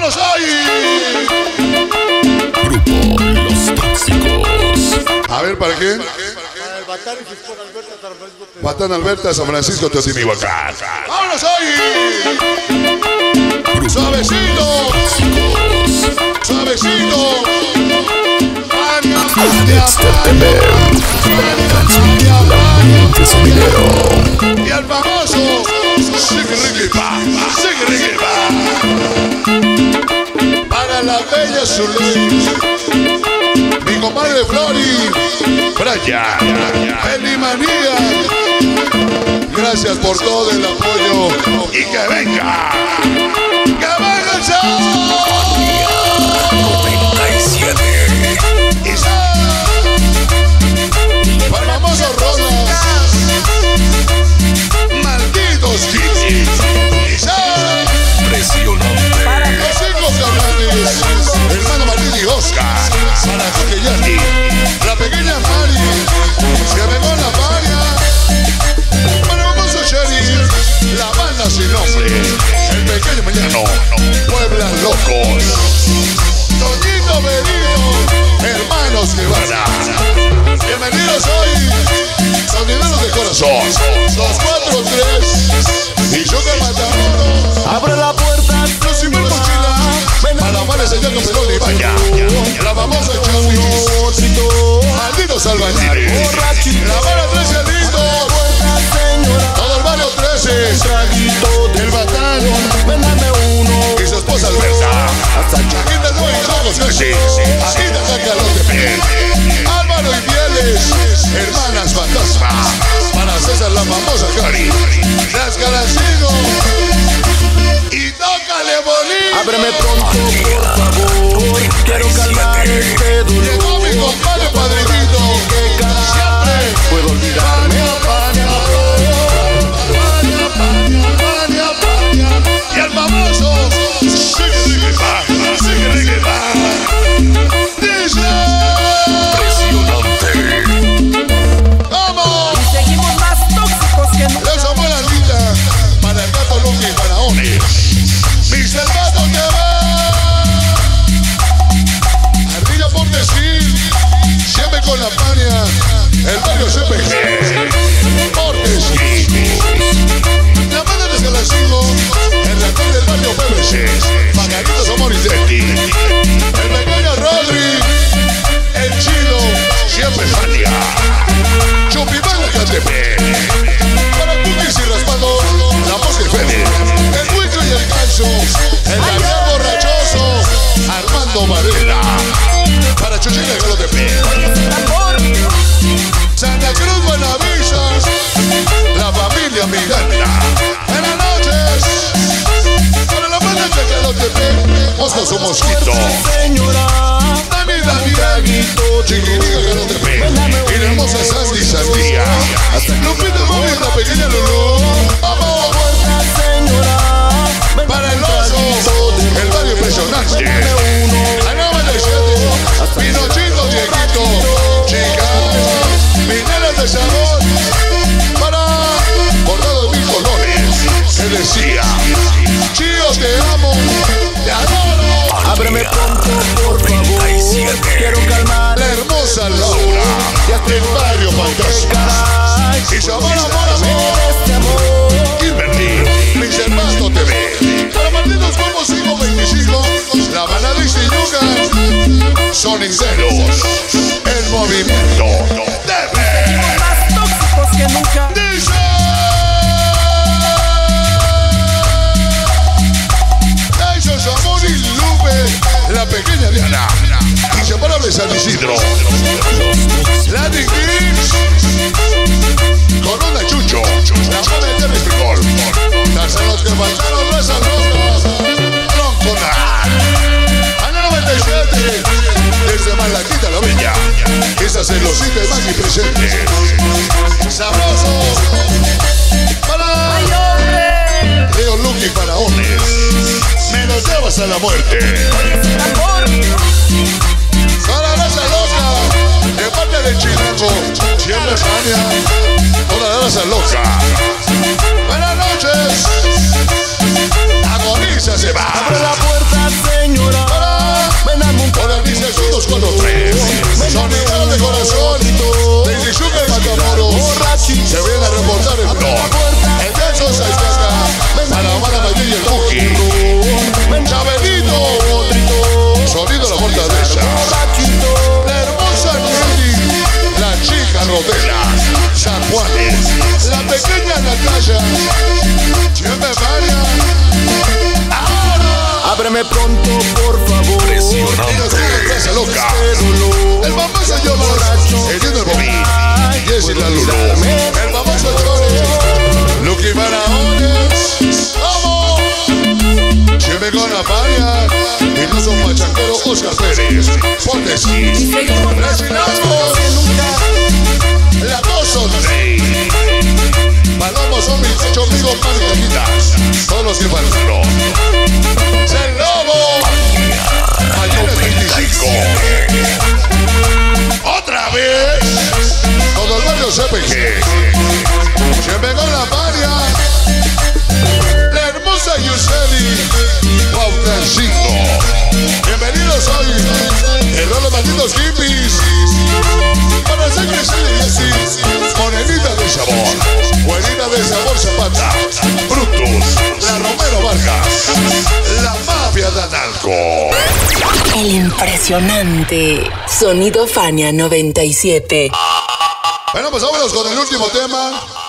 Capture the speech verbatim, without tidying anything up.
¡Vámonos ahí! Grupo Los Tóxicos. A ver, ¿para qué? Para el Batán y su esposa Alberta San Francisco. Batán Alberta, San Francisco, Teotihuacán. ¡Vámonos ahí! ¡Suavecito! ¡Suavecito! Y al famoso Sigrigipa, Sigrigipa. Para la bella Zuley, mi compadre Flori, Brian, Elimanía. Gracias por todo el apoyo y que venga, que venga el show. noventa y siete. Para el famoso Rodas, malditos Kitty. Impresionante. Los cinco cabrones, hermano Martín y Oscar, para Coquellani, la pequeña Mari, se pegó la paria, para el famoso Sheriff, la banda sin nombre, el pequeño Mañano, Puebla Locos, Toñito Benito, hermanos que van. Bienvenidos hoy, sonideros de corazón, dos cuatro tres, y yo que Matamoros. Abre la puerta, Los símbolos mochila, para la mala señor con Pelón y Vaya, la famosa Chavis, malditos albañiles, la mala trece alitos, todo el barrio trece, el Batán y su esposa Alberta, Chaquita Nueva y Locos Casi, Agita Cacalote Piel, Álvaro y Pieles, hermanas fantasma, para César la famosa Cari, las Caracinos. Y tócale bonito. ábreme pronto, por favor. Quiero calmar este dolor. Llegó mi compadre padrinito, que siempre puedo olvidarme. Paña, paña, paña, paña, paña. Y el famoso Sigrigipa, Sigrigipa. Dice Impresionante. ¡vamos! Y seguimos más tóxicos que nunca. Esa buena linda para el gato Lucky y Faraones. Mis hermanos que va. Ardilla por decir, siempre con la paña, el barrio C P G. Por decir, la banda de Escalacingo, el reactor del barrio P B C, Margaritos Amor y Teti, el pequeño Rodri, el Chilo, siempre Fania, Chupimán de Catepec. Para cookies y raspado, la mosca y Fede, el Huicho y el Canso, el Daniel borrachoso, Armando Varela. Para Chuchita y Galotepec, Santa Cruz Buenavistas, la familia Miranda. Buenas noches. Para la banda de Galotepec, Mosco su mosquito. Señora, Dami, Dami, Daguito, Chiquirica, Galotepec. Y la hermosa Sandy Sandía. Lupita, Mami, la pequeña Lulú. Vamos. señora, Para el oso, el barrio impresionante. La noventa y siete, Pinochito, Dieguito, chicas, mineras de sabor. Para bordados mil colores, se decía, Chío, te amo, te adoro. ábreme pronto, por favor. Quiero calmar La hermosa Laura, del barrio fantasma. Y su amor, amor, amor. este amor. Kimberly, mis hermanos T V. Para malditos como cinco veinticinco, la manada y Sinuca, son sinceros. El movimiento T V. Más tóxicos que nunca. Dice Tyson, Samón y Lupe, la pequeña Diana, inseparable San Isidro, Latin Kings, Corona Chucho, la madre de Terry Frijol, las a los que faltaron rezan rosas, Tronconar, Ana noventa y siete, desde Malaquita la Bella, esa celosita es más que presente, sabroso, para ¡Ay, hombre! Leo Lucky Faraones, me los llevas a la muerte. Amor. Para la raza loca, de parte de Chilango, siempre Fania, toda la raza loca. Buenas noches, agoniza se va. Abre la puerta, pequeña Natasha, siempre María. Ahora, Ábreme pronto, por favor. Impresionante. casa loca. Este dolor. El mamá se llama Eliendo el Bobby, Jessy la Lulu, el famoso Chore, Lucky Barahona. ¡Vamos! Siempre con la paria y no son machaquero Oscar Pérez. Ponte sí. Resinamos. La dos son seis. Palomos son mis ocho amigos más cajitas. Todos los que faltaron. ¡Se lobo! Mañana es veinticinco. Otra vez. Todo el barrio C P G. Siempre con la paria. La hermosa Yuseli Pautancito. Bienvenidos hoy. El rolo malditos hippies. Para hacer crecer y así. Morenita de sabor. Buenita de sabor Zapata. Brutus. La Romero Vargas. La mafia de Analco. El impresionante Sonido Fania noventa y siete. Bueno, pues vámonos con el último tema.